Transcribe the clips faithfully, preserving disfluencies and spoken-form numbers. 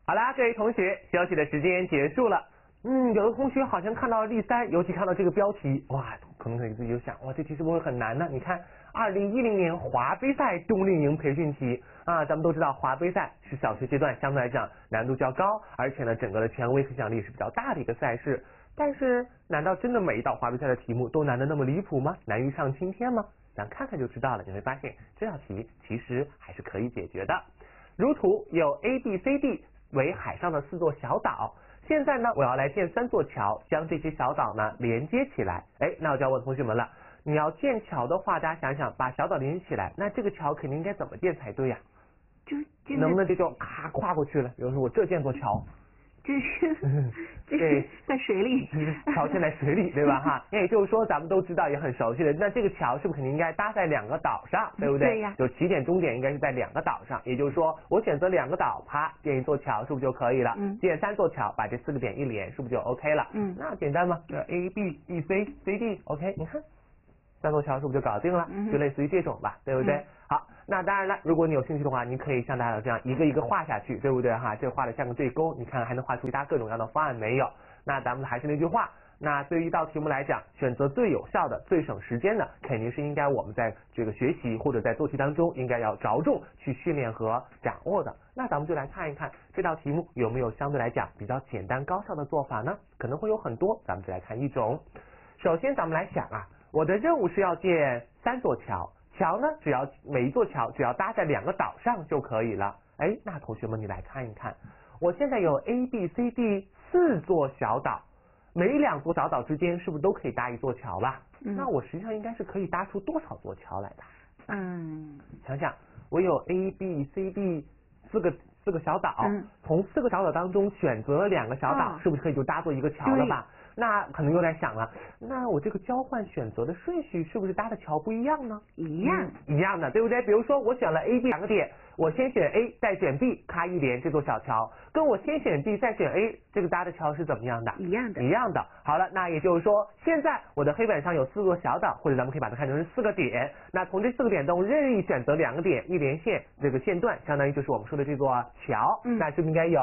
好啦，各位同学，休息的时间结束了。嗯，有的同学好像看到了例三，尤其看到这个标题，哇，可能自己就想，哇，这题是不是会很难呢？你看，二零一零年华杯赛冬令营培训题啊，咱们都知道华杯赛是小学阶段相对来讲难度较高，而且呢，整个的权威影响力是比较大的一个赛事。但是，难道真的每一道华杯赛的题目都难得那么离谱吗？难于上青天吗？咱看看就知道了，你会发现这道题其实还是可以解决的。如图有 A B C D 为海上的四座小岛，现在呢，我要来建三座桥，将这些小岛呢连接起来。哎，那我就要问同学们了，你要建桥的话，大家想想，把小岛连接起来，那这个桥肯定应该怎么建才对呀、 啊？就能不能这就咔跨过去了？比如说我这建座桥。 这是这是在水里， 桥建在水里，对吧？哈，那也就是说，咱们都知道也很熟悉的，那这个桥是不是肯定应该搭在两个岛上，对不对？ 对呀。 就起点终点应该是在两个岛上，也就是说，我选择两个岛，啪，建一座桥，是不是就可以了？ 嗯。 建三座桥，把这四个点一连，是不是就 OK 了？ 嗯。 那简单吗？这 A B B C C D，OK， 你看。三座桥是不是就搞定了？ 嗯、 就类似于这种吧，对不对？ 嗯、 好，那当然了，如果你有兴趣的话，你可以像大家这样一个一个画下去，对不对哈？这画的像个对勾，你看还能画出其他各种各样的方案没有？那咱们还是那句话，那对于一道题目来讲，选择最有效的、最省时间的，肯定是应该我们在这个学习或者在做题当中应该要着重去训练和掌握的。那咱们就来看一看这道题目有没有相对来讲比较简单高效的做法呢？可能会有很多，咱们就来看一种。首先咱们来想啊。我的任务是要建三座桥，桥呢只要每一座桥只要搭在两个岛上就可以了。哎，那同学们你来看一看，我现在有 A B C D 四座小岛，每两座小岛之间是不是都可以搭一座桥吧？ 嗯、 那我实际上应该是可以搭出多少座桥来的？ 嗯， 想想，我有 A B C D 四个四个小岛， 嗯、 从四个小岛当中选择了两个小岛， 哦、 是不是可以就搭做一个桥了吧？那可能又在想了，那我这个交换选择的顺序是不是搭的桥不一样呢？ 一样、 嗯，一样的，对不对？比如说我选了 A、B 两个点，我先选 A 再选 B， 咔一连这座小桥，跟我先选 B 再选 A 这个搭的桥是怎么样的？ 一样的， 一样的。好了，那也就是说，现在我的黑板上有四座小岛，或者咱们可以把它看成是四个点。那从这四个点中任意选择两个点，一连线这个线段，相当于就是我们说的这座桥。 嗯， 那是不是应该有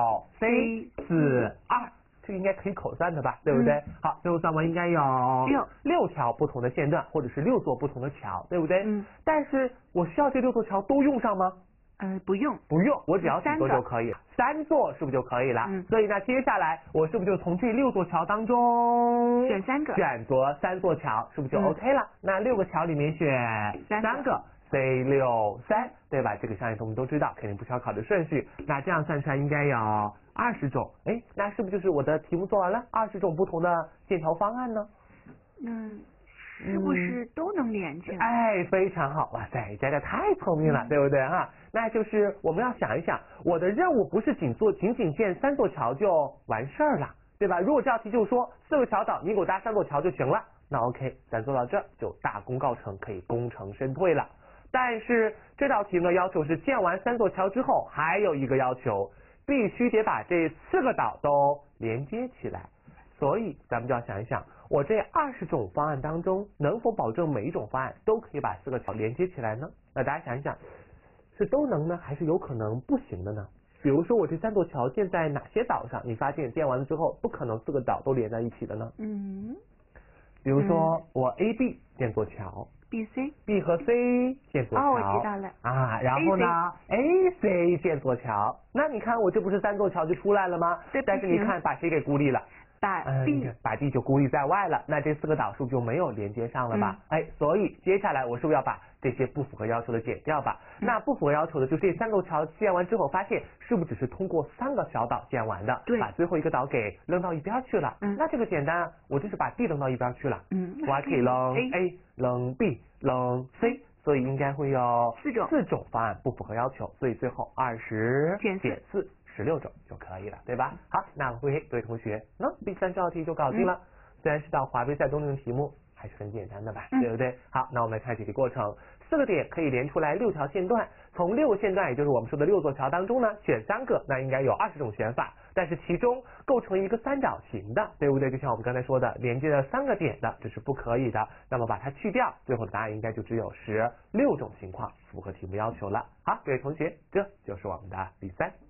C 四二？这个应该可以口算的吧，对不对？ 嗯、 好，最后算完应该有六六条不同的线段，或者是六座不同的桥，对不对？ 嗯。 但是我需要这六座桥都用上吗？ 呃，不用， 不用，我只要几座就可以了，三座是不是就可以了？ 嗯。 所以那接下来我是不是就从这六座桥当中选三个， 选择三座桥，是不是就 OK 了？嗯、那六个桥里面选三个。C 六三，对吧？这个相信我们都知道，肯定不需要考的顺序。那这样算出来应该有二十种，哎，那是不是就是我的题目做完了？二十种不同的线条方案呢？ 嗯，是不是都能连起来？ 嗯、哎，非常好，哇塞，佳佳太聪明了，嗯、对不对哈？那就是我们要想一想，我的任务不是仅做仅仅建三座桥就完事儿了，对吧？如果这道题就是说四个小岛，你给我搭三座桥就行了，那 OK， 咱做到这就大功告成，可以功成身退了。但是这道题呢，要求是建完三座桥之后，还有一个要求，必须得把这四个岛都连接起来。所以咱们就要想一想，我这二十种方案当中，能否保证每一种方案都可以把四个桥连接起来呢？那大家想一想，是都能呢，还是有可能不行的呢？比如说我这三座桥建在哪些岛上？你发现建完了之后，不可能四个岛都连在一起的呢？ 嗯。 比如说我 A B 建座桥。 B C B 和 C 建座桥， 哦，我知道了啊，然后呢 A C 建座桥，那你看我这不是三座桥就出来了吗？ 对， 但是你看把谁给孤立了？ 把 B、 嗯、把 D 就孤立在外了，那这四个岛是不是就没有连接上了吧？ 嗯、 哎，所以接下来我是不是要把这些不符合要求的减掉吧？ 嗯、 那不符合要求的就是这三座桥建完之后，发现是不是只是通过三个小岛建完的？ 对， 把最后一个岛给扔到一边去了。 嗯， 那这个简单，我就是把 D 扔到一边去了。 嗯， 我还可以扔 A、扔 B、扔 C。所以应该会有四种四种方案不符合要求，所以最后二十减四十六种就可以了，对吧？好，那各位各位同学，那第三这道题就搞定了。嗯、虽然是道华杯赛冬令营题目，还是很简单的吧， 嗯、 对不对？好，那我们来看解题过程。四个点可以连出来六条线段，从六个线段，也就是我们说的六座桥当中呢，选三个，那应该有二十种选法。但是其中构成一个三角形的，对不对？就像我们刚才说的，连接了三个点的，这是不可以的。那么把它去掉，最后的答案应该就只有十六种情况符合题目要求了。好，各位同学，这就是我们的第三。